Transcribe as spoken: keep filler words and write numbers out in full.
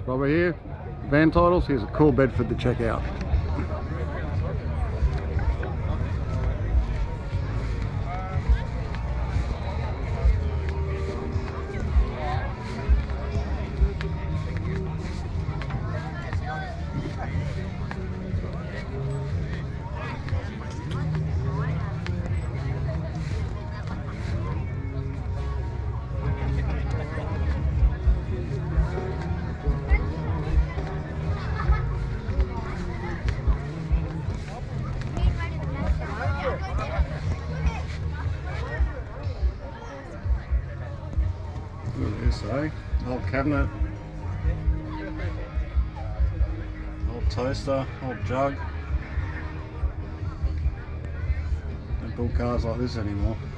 While we're here, van titles, here's a cool Bedford to check out. Look at this, eh? Old cabinet, old toaster, old jug. Don't build cars like this anymore.